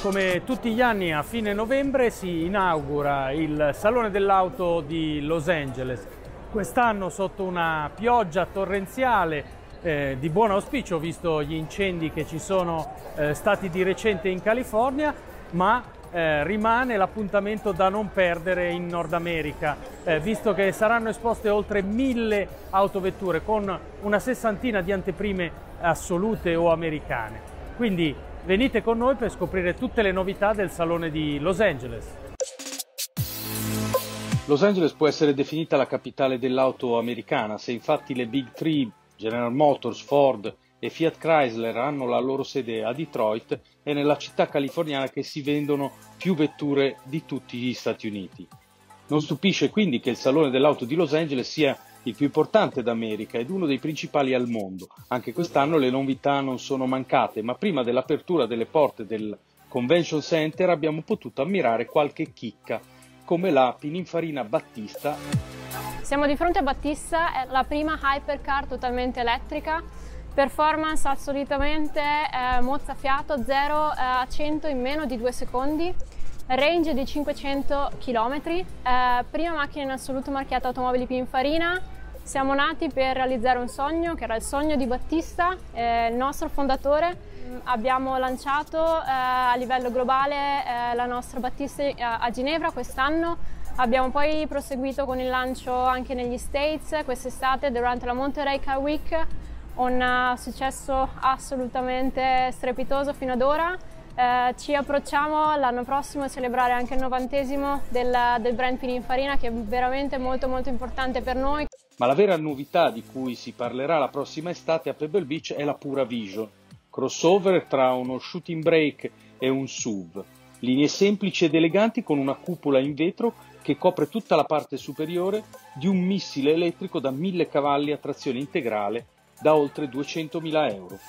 come tutti gli anni a fine novembre si inaugura il Salone dell'Auto di Los Angeles. Quest'anno sotto una pioggia torrenziale di buon auspicio, visto gli incendi che ci sono stati di recente in California, ma rimane l'appuntamento da non perdere in Nord America, visto che saranno esposte oltre 1000 autovetture con una sessantina di anteprime assolute o americane. Quindi venite con noi per scoprire tutte le novità del Salone di Los Angeles. Los Angeles può essere definita la capitale dell'auto americana, se infatti le Big Three, General Motors, Ford e Fiat Chrysler hanno la loro sede a Detroit, è nella città californiana che si vendono più vetture di tutti gli Stati Uniti. Non stupisce quindi che il Salone dell'Auto di Los Angeles sia il più importante d'America ed uno dei principali al mondo. Anche quest'anno le novità non sono mancate, ma prima dell'apertura delle porte del Convention Center abbiamo potuto ammirare qualche chicca, come la Pininfarina Battista. Siamo di fronte a Battista, è la prima hypercar totalmente elettrica, performance assolutamente mozzafiato, 0 a 100 in meno di 2 secondi, range di 500 km, prima macchina in assoluto marchiata Automobili Pininfarina. Siamo nati per realizzare un sogno, che era il sogno di Battista, il nostro fondatore. Abbiamo lanciato a livello globale la nostra Battista a Ginevra quest'anno. Abbiamo poi proseguito con il lancio anche negli States quest'estate durante la Monterey Car Week, un successo assolutamente strepitoso fino ad ora. Ci approcciamo l'anno prossimo a celebrare anche il 90° del brand Pininfarina, che è veramente molto importante per noi. Ma la vera novità di cui si parlerà la prossima estate a Pebble Beach è la Pura Vision, crossover tra uno shooting brake e un SUV, linee semplici ed eleganti con una cupola in vetro che copre tutta la parte superiore di un missile elettrico da 1000 cavalli a trazione integrale da oltre 200.000 euro.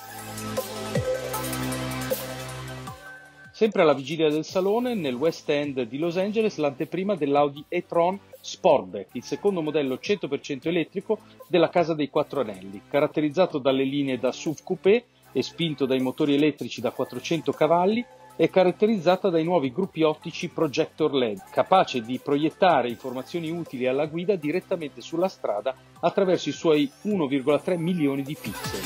Sempre alla vigilia del salone, nel West End di Los Angeles, l'anteprima dell'Audi e-tron Sportback, il secondo modello 100% elettrico della Casa dei Quattro Anelli, caratterizzato dalle linee da SUV coupé e spinto dai motori elettrici da 400 cavalli, è caratterizzata dai nuovi gruppi ottici Projector LED, capace di proiettare informazioni utili alla guida direttamente sulla strada attraverso i suoi 1,3 milioni di pixel.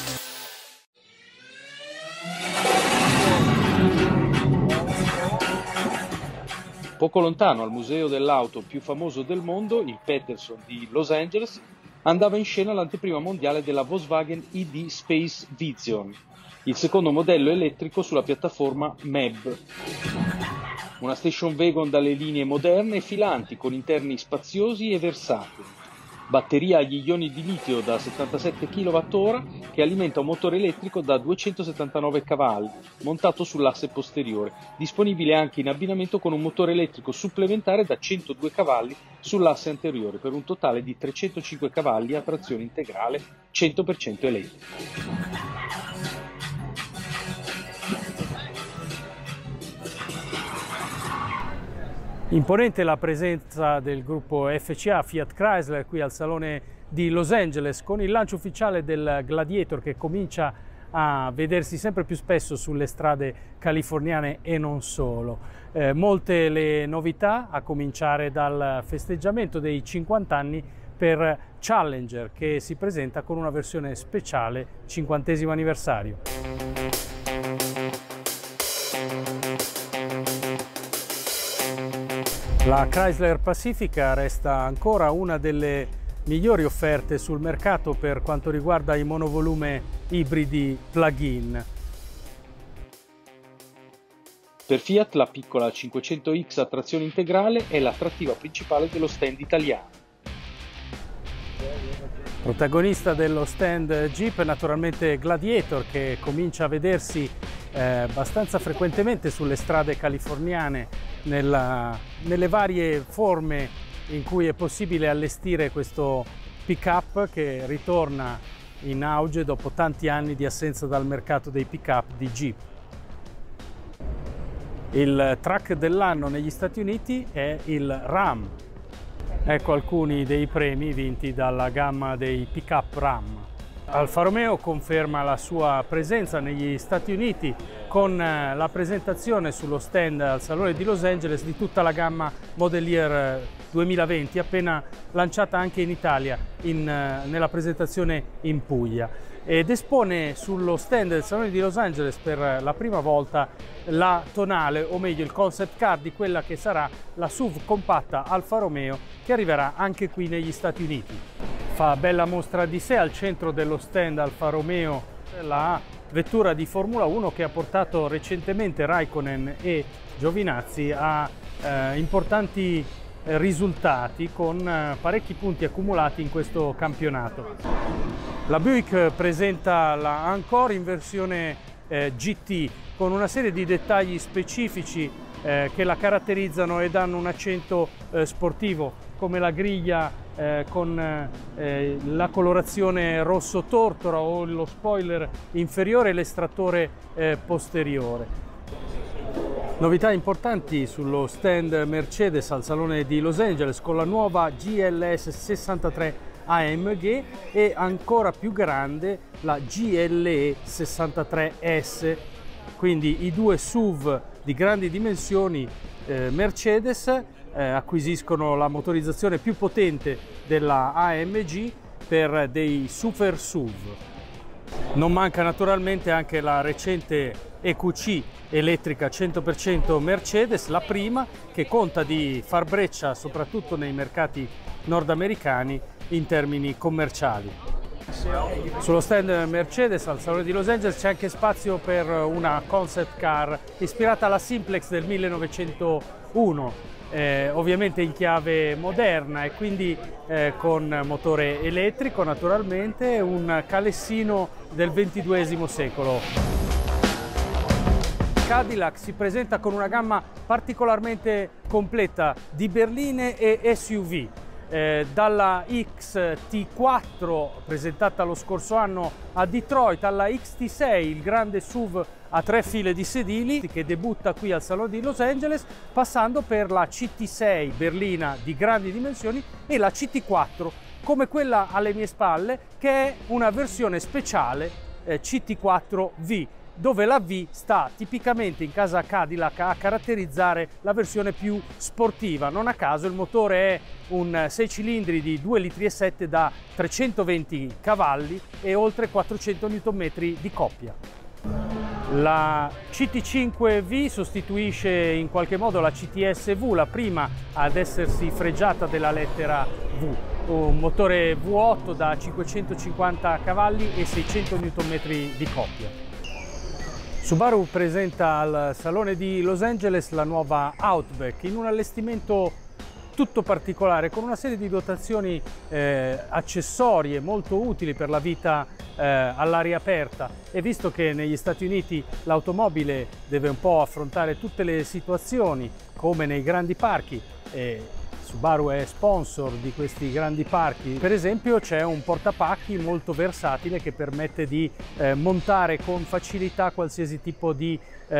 Poco lontano, al museo dell'auto più famoso del mondo, il Peterson di Los Angeles, andava in scena l'anteprima mondiale della Volkswagen ID Space Vision, il secondo modello elettrico sulla piattaforma MEB. Una station wagon dalle linee moderne e filanti, con interni spaziosi e versatili. Batteria agli ioni di litio da 77 kWh che alimenta un motore elettrico da 279 cavalli, montato sull'asse posteriore, disponibile anche in abbinamento con un motore elettrico supplementare da 102 cavalli sull'asse anteriore, per un totale di 305 cavalli a trazione integrale 100% elettrico. Imponente la presenza del gruppo FCA Fiat Chrysler qui al Salone di Los Angeles, con il lancio ufficiale del Gladiator che comincia a vedersi sempre più spesso sulle strade californiane e non solo. Molte le novità, a cominciare dal festeggiamento dei 50 anni per Challenger, che si presenta con una versione speciale 50° anniversario. La Chrysler Pacifica resta ancora una delle migliori offerte sul mercato per quanto riguarda i monovolume ibridi plug-in. Per Fiat la piccola 500X a trazione integrale è l'attrattiva principale dello stand italiano. Protagonista dello stand Jeep è naturalmente Gladiator, che comincia a vedersi abbastanza frequentemente sulle strade californiane nelle varie forme in cui è possibile allestire questo pick-up che ritorna in auge dopo tanti anni di assenza dal mercato dei pick-up di Jeep. Il truck dell'anno negli Stati Uniti è il Ram. Ecco alcuni dei premi vinti dalla gamma dei pick-up Ram. Alfa Romeo conferma la sua presenza negli Stati Uniti con la presentazione sullo stand al Salone di Los Angeles di tutta la gamma Model Year 2020, appena lanciata anche in Italia nella presentazione in Puglia, ed espone sullo stand del Salone di Los Angeles per la prima volta la tonale, o meglio il concept car di quella che sarà la SUV compatta Alfa Romeo, che arriverà anche qui negli Stati Uniti. Fa bella mostra di sé al centro dello stand Alfa Romeo la vettura di Formula 1 che ha portato recentemente Raikkonen e Giovinazzi a importanti risultati, con parecchi punti accumulati in questo campionato. La Buick presenta la Encore in versione GT, con una serie di dettagli specifici che la caratterizzano e danno un accento sportivo, come la griglia con la colorazione rosso tortora o lo spoiler inferiore e l'estrattore posteriore. Novità importanti sullo stand Mercedes al Salone di Los Angeles, con la nuova GLS 63 AMG e ancora più grande la GLE 63S, quindi i due SUV di grandi dimensioni Mercedes acquisiscono la motorizzazione più potente della AMG per dei super SUV. Non manca naturalmente anche la recente EQC elettrica 100% Mercedes, la prima, che conta di far breccia soprattutto nei mercati nordamericani in termini commerciali. Sullo stand Mercedes al Salone di Los Angeles c'è anche spazio per una concept car ispirata alla Simplex del 1901, ovviamente in chiave moderna, e quindi con motore elettrico naturalmente, un calessino del XXI secolo. Cadillac si presenta con una gamma particolarmente completa di berline e SUV. Dalla XT4 presentata lo scorso anno a Detroit, alla XT6, il grande SUV a 3 file di sedili che debutta qui al Salone di Los Angeles, passando per la CT6 berlina di grandi dimensioni e la CT4, come quella alle mie spalle, che è una versione speciale CT4V, dove la V sta tipicamente in casa Cadillac a caratterizzare la versione più sportiva. Non a caso il motore è un 6 cilindri di 2,7 litri da 320 cavalli e oltre 400 Nm di coppia. La CT5V sostituisce in qualche modo la CTS-V, la prima ad essersi fregiata della lettera V. Un motore V8 da 550 cavalli e 600 Nm di coppia. Subaru presenta al Salone di Los Angeles la nuova Outback in un allestimento tutto particolare, con una serie di dotazioni accessorie molto utili per la vita all'aria aperta, e visto che negli Stati Uniti l'automobile deve un po' affrontare tutte le situazioni come nei grandi parchi, Subaru è sponsor di questi grandi parchi. Per esempio c'è un portapacchi molto versatile che permette di montare con facilità qualsiasi tipo di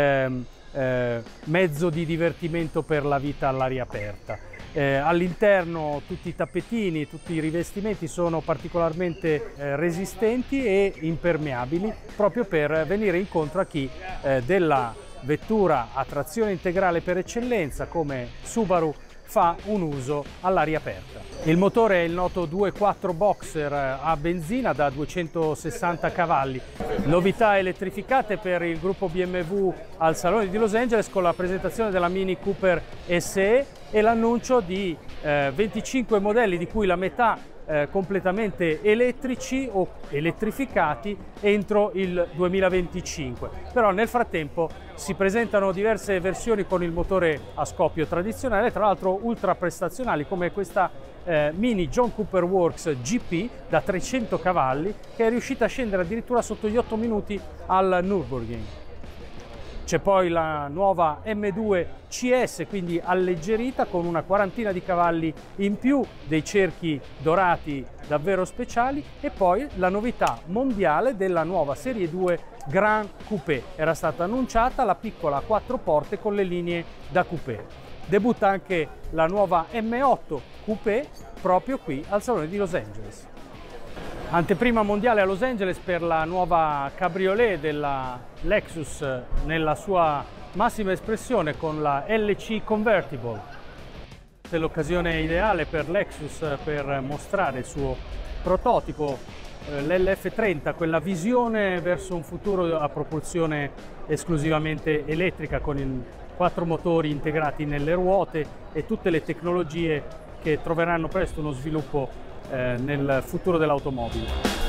mezzo di divertimento per la vita all'aria aperta. All'interno tutti i tappetini, tutti i rivestimenti sono particolarmente resistenti e impermeabili, proprio per venire incontro a chi della vettura a trazione integrale per eccellenza come Subaru fa un uso all'aria aperta. Il motore è il noto 2.4 Boxer a benzina da 260 cavalli. Novità elettrificate per il gruppo BMW al Salone di Los Angeles, con la presentazione della Mini Cooper SE e l'annuncio di 25 modelli, di cui la metà completamente elettrici o elettrificati entro il 2025. Però nel frattempo si presentano diverse versioni con il motore a scoppio tradizionale, tra l'altro ultra prestazionali, come questa Mini John Cooper Works GP da 300 cavalli, che è riuscita a scendere addirittura sotto gli 8 minuti al Nürburgring. C'è poi la nuova M2 CS, quindi alleggerita, con una quarantina di cavalli in più, dei cerchi dorati davvero speciali, e poi la novità mondiale della nuova Serie 2 Grand Coupé. Era stata annunciata la piccola a 4 porte con le linee da coupé. Debutta anche la nuova M8 Coupé proprio qui al Salone di Los Angeles. Anteprima mondiale a Los Angeles per la nuova cabriolet della Lexus nella sua massima espressione con la LC Convertible. È l'occasione ideale per Lexus per mostrare il suo prototipo, l'LF30, quella visione verso un futuro a propulsione esclusivamente elettrica con i 4 motori integrati nelle ruote e tutte le tecnologie che troveranno presto uno sviluppo nel futuro dell'automobile.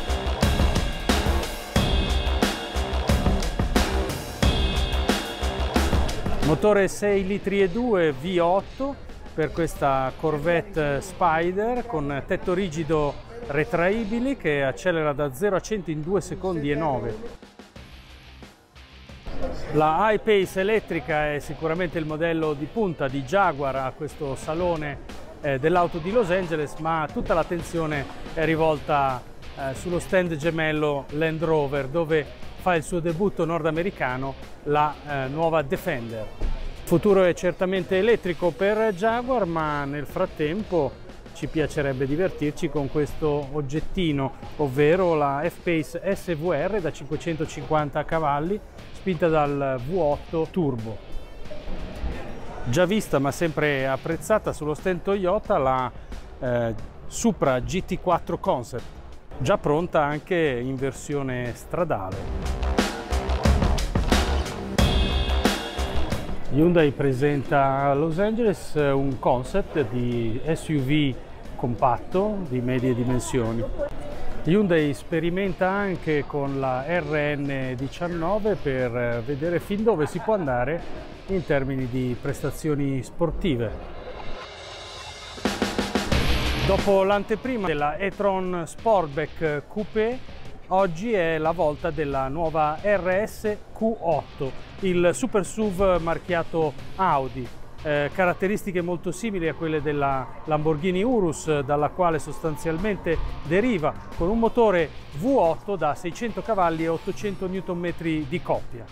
Motore 6 litri e 2 V8 per questa Corvette Spider con tetto rigido retraibili che accelera da 0 a 100 in 2 secondi e 9. La I-Pace elettrica è sicuramente il modello di punta di Jaguar a questo salone dell'auto di Los Angeles, ma tutta l'attenzione è rivolta sullo stand gemello Land Rover, dove fa il suo debutto nordamericano la nuova Defender. Il futuro è certamente elettrico per Jaguar, ma nel frattempo ci piacerebbe divertirci con questo oggettino, ovvero la F-Pace SVR da 550 cavalli spinta dal V8 Turbo. Già vista ma sempre apprezzata sullo stand Toyota la Supra GT4 Concept, già pronta anche in versione stradale. Hyundai presenta a Los Angeles un concept di SUV compatto di medie dimensioni. Hyundai sperimenta anche con la RN19 per vedere fin dove si può andare in termini di prestazioni sportive. Dopo l'anteprima della e-tron Sportback Coupé, oggi è la volta della nuova RS Q8, il super SUV marchiato Audi. Caratteristiche molto simili a quelle della Lamborghini Urus, dalla quale sostanzialmente deriva, con un motore V8 da 600 cavalli e 800 Nm di coppia.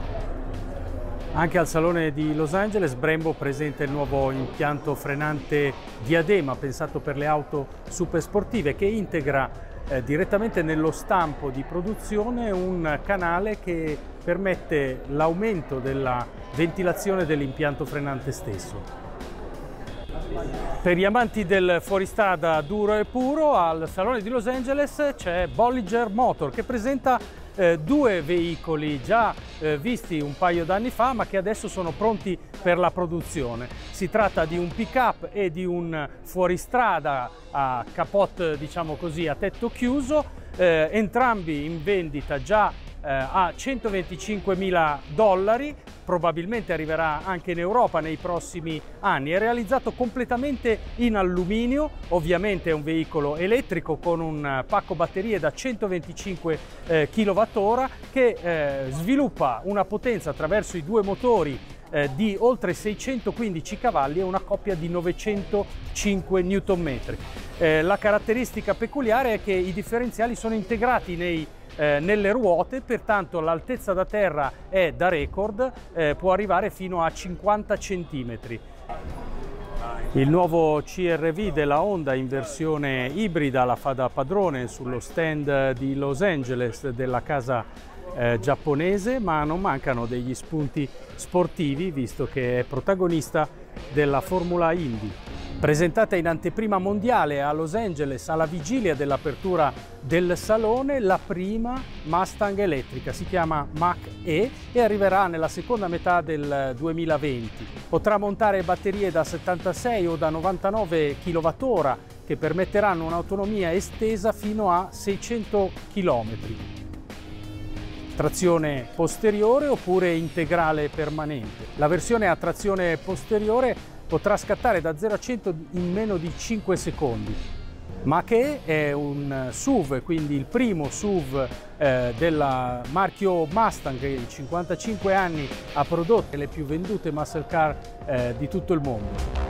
Anche al Salone di Los Angeles Brembo presenta il nuovo impianto frenante Diadema, pensato per le auto super sportive, che integra direttamente nello stampo di produzione un canale che permette l'aumento della ventilazione dell'impianto frenante stesso. Per gli amanti del fuoristrada duro e puro, al Salone di Los Angeles c'è Bolliger Motor, che presenta 2 veicoli già visti un paio d'anni fa, ma che adesso sono pronti per la produzione. Si tratta di un pick-up e di un fuoristrada a capot, diciamo così, a tetto chiuso, entrambi in vendita già a $125.000, probabilmente arriverà anche in Europa nei prossimi anni. È realizzato completamente in alluminio, ovviamente è un veicolo elettrico con un pacco batterie da 125 kWh che sviluppa una potenza attraverso i 2 motori di oltre 615 cavalli e una coppia di 905 Nm. La caratteristica peculiare è che i differenziali sono integrati nelle ruote, pertanto l'altezza da terra è da record, può arrivare fino a 50 cm. Il nuovo CR-V della Honda in versione ibrida la fa da padrone sullo stand di Los Angeles della casa giapponese, ma non mancano degli spunti sportivi, visto che è protagonista della Formula Indy. Presentata in anteprima mondiale a Los Angeles alla vigilia dell'apertura del salone, la prima Mustang elettrica, si chiama Mach-E e arriverà nella seconda metà del 2020. Potrà montare batterie da 76 o da 99 kWh che permetteranno un'autonomia estesa fino a 600 km. Trazione posteriore oppure integrale permanente. La versione a trazione posteriore potrà scattare da 0 a 100 in meno di 5 secondi. Mach-E è un SUV, quindi il primo SUV del marchio Mustang, che in 55 anni ha prodotto le più vendute muscle car di tutto il mondo.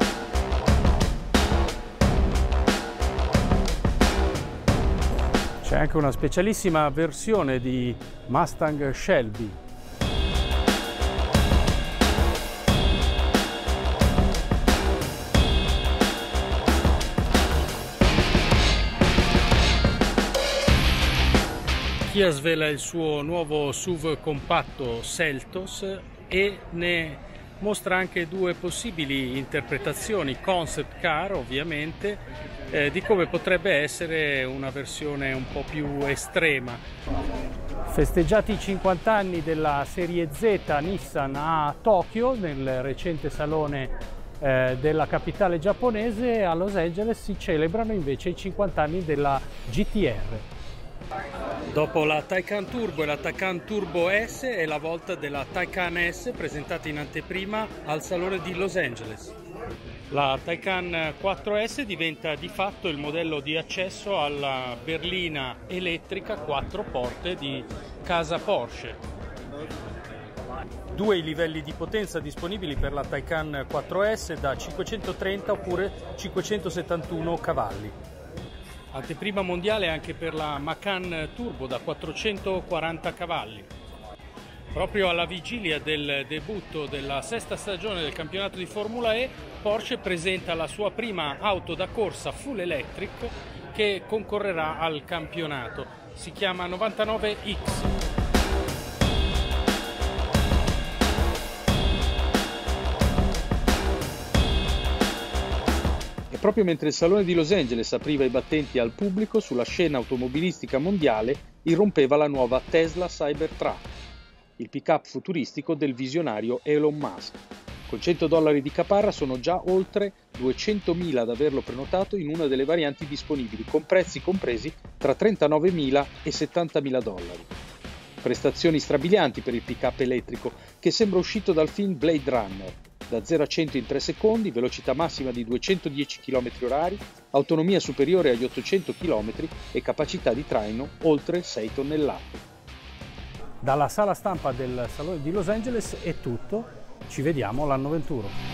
C'è anche una specialissima versione di Mustang Shelby. Kia svela il suo nuovo SUV compatto Seltos e ne mostra anche due possibili interpretazioni, concept car ovviamente, di come potrebbe essere una versione un po' più estrema. Festeggiati i 50 anni della serie Z Nissan a Tokyo, nel recente salone della capitale giapponese, a Los Angeles si celebrano invece i 50 anni della GT-R. Dopo la Taycan Turbo e la Taycan Turbo S è la volta della Taycan S presentata in anteprima al salone di Los Angeles. La Taycan 4S diventa di fatto il modello di accesso alla berlina elettrica 4 porte di casa Porsche. Due i livelli di potenza disponibili per la Taycan 4S da 530 oppure 571 cavalli. Anteprima mondiale anche per la Macan Turbo da 440 cavalli. Proprio alla vigilia del debutto della sesta stagione del campionato di Formula E, Porsche presenta la sua prima auto da corsa full electric che concorrerà al campionato. Si chiama 99X. Proprio mentre il Salone di Los Angeles apriva i battenti al pubblico, sulla scena automobilistica mondiale irrompeva la nuova Tesla Cybertruck, il pick-up futuristico del visionario Elon Musk. Con $100 di caparra sono già oltre 200.000 ad averlo prenotato in una delle varianti disponibili, con prezzi compresi tra $39.000 e $70.000. Prestazioni strabilianti per il pick-up elettrico, che sembra uscito dal film Blade Runner. Da 0 a 100 in 3 secondi, velocità massima di 210 km/h, autonomia superiore agli 800 km e capacità di traino oltre 6 tonnellate. Dalla sala stampa del Salone di Los Angeles è tutto, ci vediamo all'anno 21.